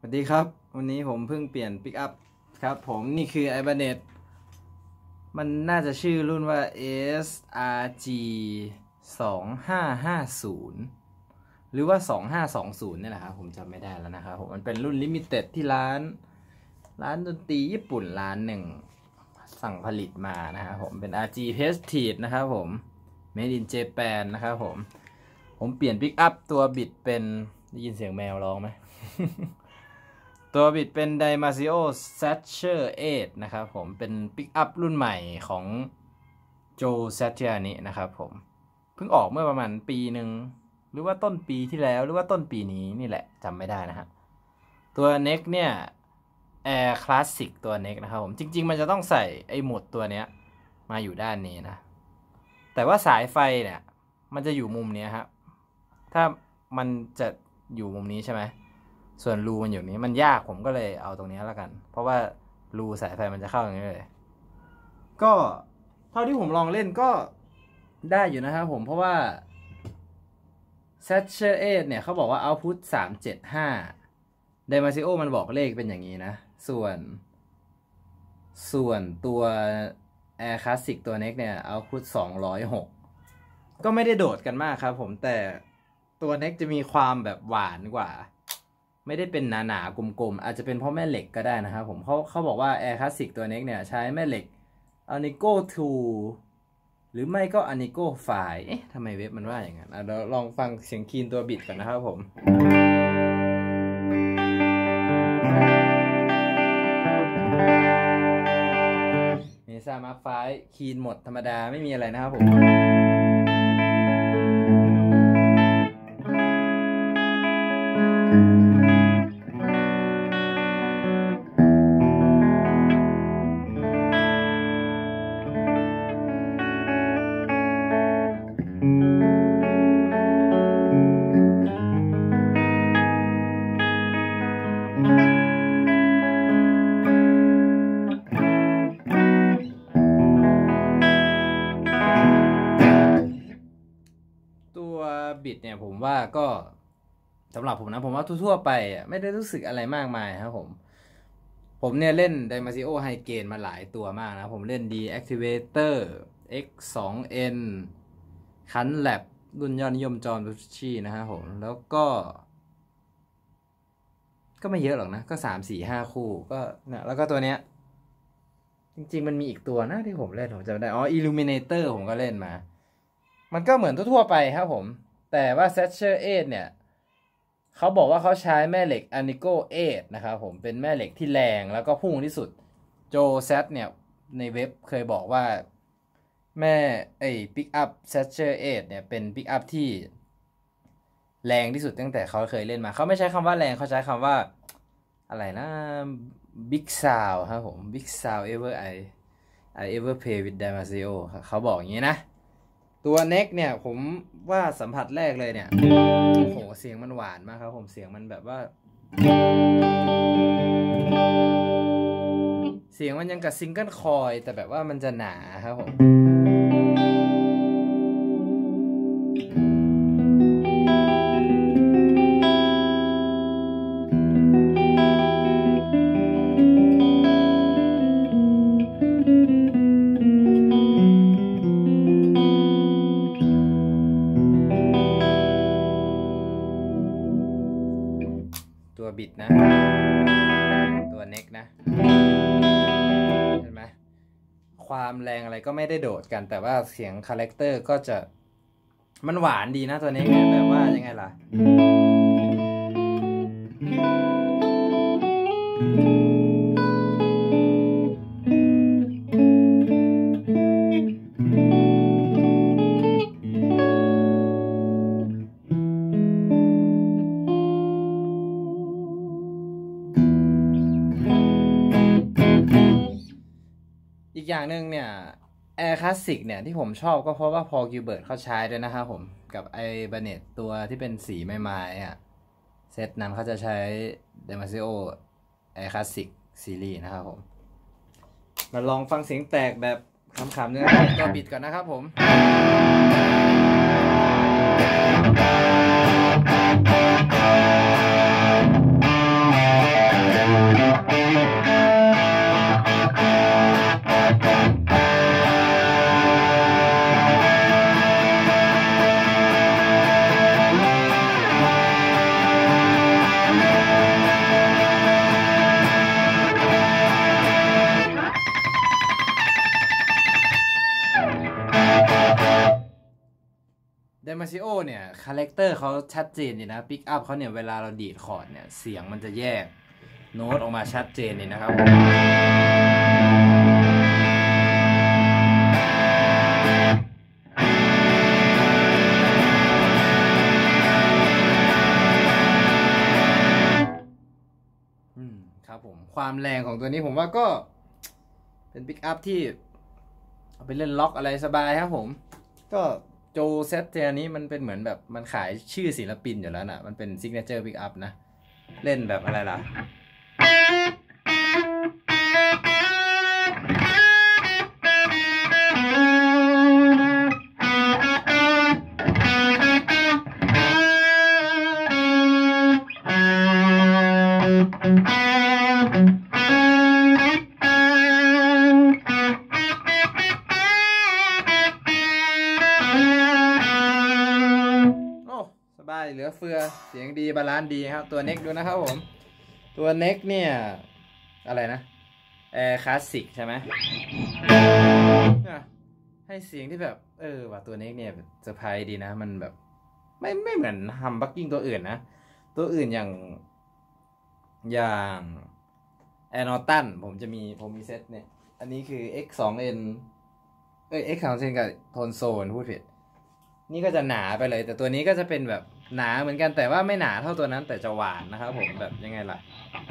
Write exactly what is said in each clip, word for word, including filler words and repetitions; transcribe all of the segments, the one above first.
วัสดีครับวันนี้ผมเพิ่งเปลี่ยนปิกอัพครับผมนี่คือ Ibanez มันน่าจะชื่อรุ่นว่า เอส อาร์ จี สองห้าห้าศูนย์ หรือว่าสองห้าสองศูนย์นี่แหละครับผมจำไม่ได้แล้วนะครับผมมันเป็นรุ่นลิมิเต็ดที่ร้านร้านดนตรีญี่ปุ่นร้านหนึ่งสั่งผลิตมานะครับผมเป็น อาร์ จี Prestige นะครับผม Made in Japan นะครับผมผมเปลี่ยนปิกอัพตัวบิดเป็นได้ยินเสียงแมวร้องไหม ตัวบิดเป็น Dimasio Satcher แปดนะครับผมเป็นปิกอัพรุ่นใหม่ของโจ Satriani นะครับผมเพิ่งออกเมื่อประมาณปีหนึ่งหรือว่าต้นปีที่แล้วหรือว่าต้นปีนี้นี่แหละจำไม่ได้นะฮะตัว neck เนี่ย Air Classic ตัว neck นะครับผมจริงๆมันจะต้องใส่ไอ้หมุดตัวเนี้ยมาอยู่ด้านนี้นะแต่ว่าสายไฟเนี่ยมันจะอยู่มุมนี้ครับถ้ามันจะอยู่มุมนี้ใช่ไหมส่วนรูมันอยู่นี้มันยากผมก็เลยเอาตรงนี้แล้วกันเพราะว่ารูสายไฟมันจะเข้าอย่างนี้เลยก็เท่าที่ผมลองเล่นก็ได้อยู่นะครับผมเพราะว่า Satcher แปดเนี่ยเขาบอกว่า output สามเจ็ดห้า Dimasio มันบอกเลขเป็นอย่างนี้นะส่วนส่วนตัว Air Classic ตัว neck เนี่ย output สองร้อยหกก็ไม่ได้โดดกันมากครับผมแต่ตัว neck จะมีความแบบหวานกว่าไม่ได้เป็นหนาๆกลมๆอาจจะเป็นเพราะแม่เหล็กก็ได้นะครับผมเขาเขาบอกว่า Air Classic ตัว neck เนี่ยใช้แม่เหล็ก Anico ทู หรือไม่ก็ Anico ไฟว์ เอ๊ะทำไมเว็บมันว่าอย่างนั้นเราลองฟังเสียงคีนตัวบิดก่อนนะครับผมเมซ่ามาร์คไฟว์คีนหมดธรรมดาไม่มีอะไรนะครับผมบิดเนี่ยผมว่าก็สำหรับผมนะผมว่าทั่วๆไปอ่ะไม่ได้รู้สึกอะไรมากมายครับผมผมเนี่ยเล่น Dimasio High Gain มาหลายตัวมากนะผมเล่น Deactivator เอ็กซ์ สอง เอ็น Cunt Lab รุ่นยอดนิยมจอห์น Petrucci นะครับผมแล้วก็ก็ไม่เยอะหรอกนะก็สาม สี่ ห้าคู่ก็นะแล้วก็ตัวเนี้ยจริงๆมันมีอีกตัวนะที่ผมเล่นผมจำได้อ๋อ Illuminator ผมก็เล่นมามันก็เหมือนทั่วๆไปครับผมแต่ว่า Satcher แปดเนี่ยเขาบอกว่าเขาใช้แม่เหล็ก Anico แปดนะครับผมเป็นแม่เหล็กที่แรงแล้วก็พุ่งที่สุดโจแซทเนี่ยในเว็บเคยบอกว่าแม่ไอ้ปิกอัพ Satcher แปดเนี่ยเป็นปิกอัพที่แรงที่สุดตั้งแต่เขาเคยเล่นมาเขาไม่ใช้คำว่าแรงเขาใช้คำว่าอะไรนะ Big Sound ครับผม Big Sound ever I I ever play with Dimasio เขาบอกอย่างนี้นะตัว neck เนี่ยผมว่าสัมผัสแรกเลยเนี่ยโอ้โหเสียงมันหวานมากครับผมเสียงมันแบบว่าเสียงมันยังกับซิงเกิลคอยแต่แบบว่ามันจะหนาครับผมตัวบิดนะตัวเน็กนะเห็นไหมความแรงอะไรก็ไม่ได้โดดกันแต่ว่าเสียงคาแรคเตอร์ก็จะมันหวานดีนะตัวเน็กเนี่ยแบบว่ายังไงล่ะอีกอย่างหนึ่งเนี่ย Air Classic เนี่ยที่ผมชอบก็เพราะว่าพอกิลเบิร์ตเขาใช้ด้วยนะครับผมกับ Ibanez ตัวที่เป็นสีไม้ๆอ่ะเซตนั้นเขาจะใช้ Dimasio Air Classic Series นะครับผมมาลองฟังเสียงแตกแบบขำๆเนื้อตัวบิดก่อนนะครับผมซีโอเนี่ยคาแรคเตอร์เขาชัดเจนดีนะปิกอัพเขาเนี่ยเวลาเราดีดคอร์ดเนี่ยเสียงมันจะแยกโน้ตออกมาชัดเจนเลยนะครับอืมครับผมความแรงของตัวนี้ผมว่าก็เป็นปิกอัพที่เอาไปเล่นล็อกอะไรสบายครับผมก็โจเซตเจนี้มันเป็นเหมือนแบบมันขายชื่อศิลปินอยู่แล้วนะมันเป็นซิกเนเจอร์ปิกอัพนะเล่นแบบอะไรล่ะเหลือเฟือเสียงดีบาลานซ์ดีครับตัวเน็กดูนะครับผมตัวเน็กเนี่ยอะไรนะแอร์คลาสสิกใช่ไหมให้เสียงที่แบบเออว่าตัวเน็กเนี่ยเซอร์ไพรส์ดีนะมันแบบไม่ไม่เหมือนฮัมบักกิ้งตัวอื่นนะตัวอื่นอย่างอย่างแอนอตันผมจะมีผมมีเซตเนี่ยอันนี้คือ เอ็กซ์ ทู เอ็น เอ้ย เอ็กซ์ ทู เอ็น กับโทนโซนพูดผิดนี่ก็จะหนาไปเลยแต่ตัวนี้ก็จะเป็นแบบหนาเหมือนกันแต่ว่าไม่หนาเท่าตัวนั้นแต่จะหวานนะครับผมแบบยังไงล่ะ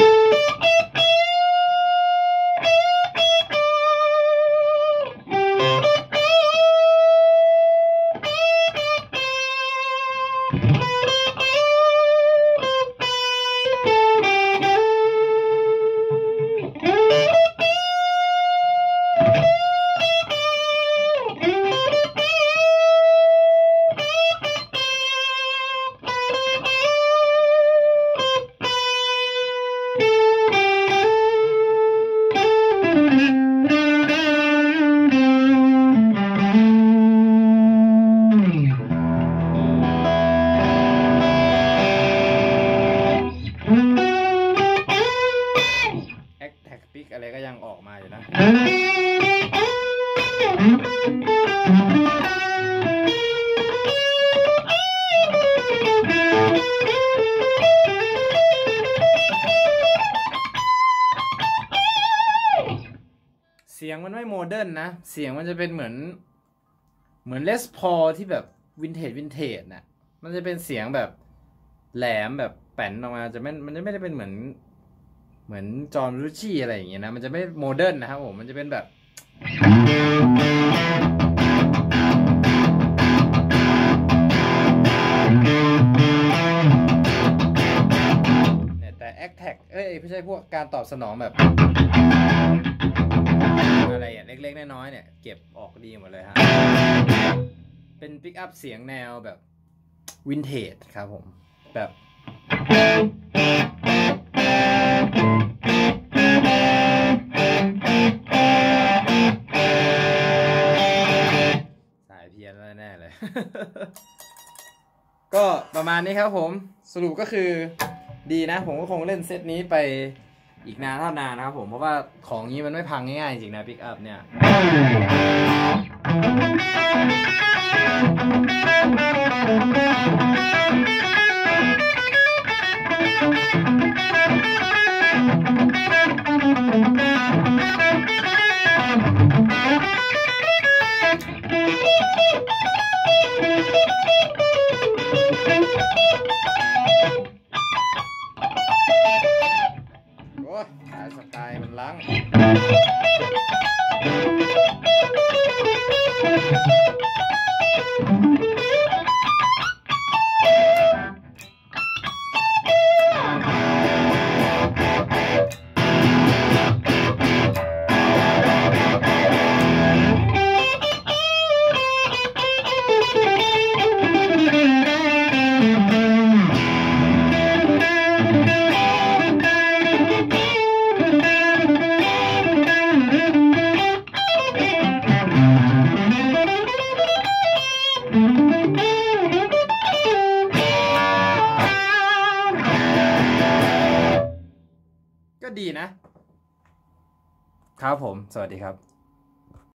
อะไรก็ยังออกมาอยู่นะเสียงมันไม่โมเดิร์นนะเสียงมันจะเป็นเหมือนเหมือนเลสพอลที่แบบวินเทจวินเทจน่ะมันจะเป็นเสียงแบบแหลมแบบแป้นออกมาจะไม่มันจะไม่ได้เป็นเหมือนเหมือนจอห์นรูชี่อะไรอย่างเงี้ยนะมันจะไม่โมเดิร์นนะครับผมมันจะเป็นแบบเนี่ยแต่แอคแท็กเอ้ยไม่ใช่พวกการตอบสนองแบบอะไรอ่ะเล็กๆน้อยๆเนี่ยเก็บออกดีหมดเลยฮะเป็นปิกอัพเสียงแนวแบบวินเทจครับผมแบบสายเพี้ยนแน่ๆเลย ก็ประมาณนี้ครับผมสรุปก็คือดีนะผมก็คงเล่นเซตนี้ไปอีกนานเท่านานนะครับผมเพราะว่าของนี้มันไม่พังง่ายๆจริงนะปิกอัพเนี่ยสายสไตล์มันล้างก็ดีนะครับผมสวัสดีครับ